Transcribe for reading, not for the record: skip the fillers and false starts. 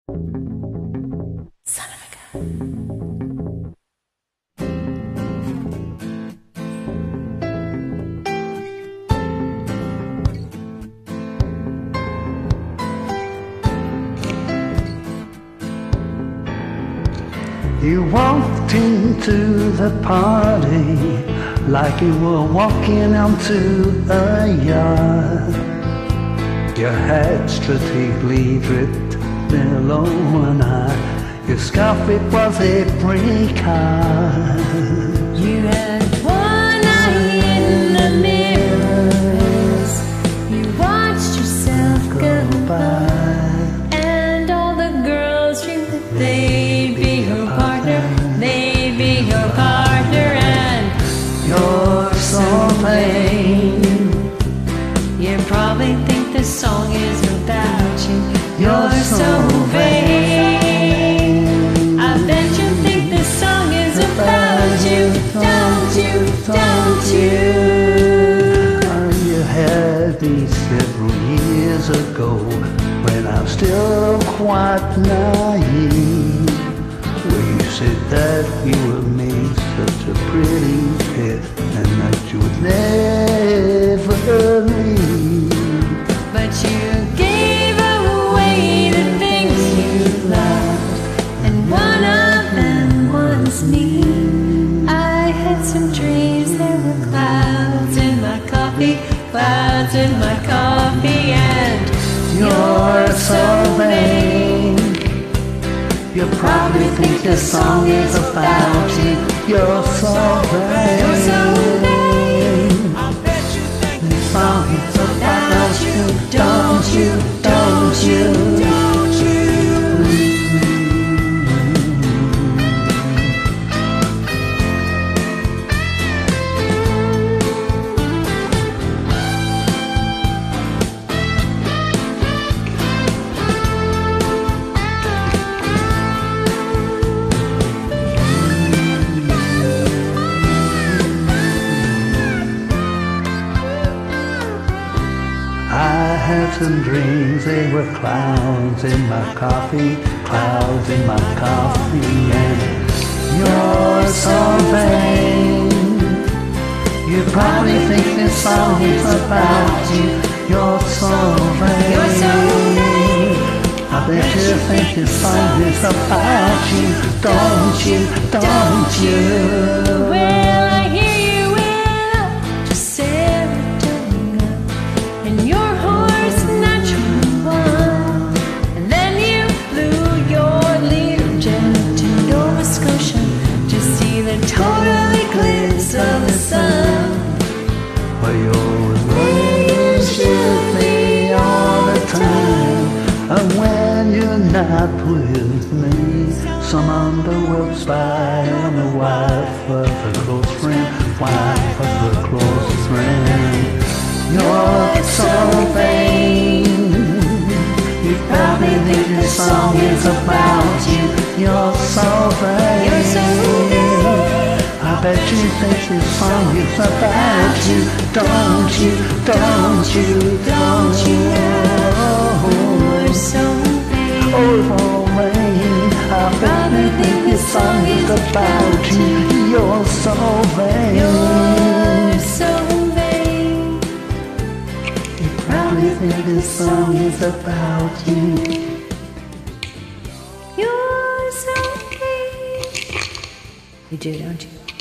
Son of a gun. You walked into the party like you were walking onto a yacht. Your head strategically dripped below one eye. Your scarf, it was a precard. You had one eye in the mirrors. You watched yourself go by, and all the girls dreamed that they'd be her partner. They'd be her partner, and You're so vain. you probably think this song is about you. You're so vain. I bet you think this song is about you. Don't you? Don't you? You had me several years ago when I was still quite naive. Where you said that you were made such a pretty pet and that you would never leave. But you gave away the things you loved, and one of them was me. I had some dreams, there were clouds in my coffee, clouds in my coffee, and You're so vain. You probably think this song is about you. You're so vain. you're so vain. This song is about you. Don't you? Don't you? Don't you? I had some dreams, they were clouds in my coffee, clouds in my coffee, and you're so vain. You probably think this song is about you. You're so vain. You're so vain. I bet you think this song is about you. Don't you? Don't you? Well, I hear you went up to Saratoga, and your horse naturally won. And then you flew your Learjet to Nova Scotia to see the total eclipse of the sun. But you're always where you should be all the time. And when you're not with me, some underworld spy and the wife of a close friend, wife of a close friend. You're so vain. You probably think this song is about you. You're so vain. You're so vain. I bet you think this song is about you. Don't you? Don't you? Don't you? You're so vain. Oh, vain. I bet you think this song is about you. You're so vain. You're so vain. You probably think this song is about you. You're so vain. You do, don't you?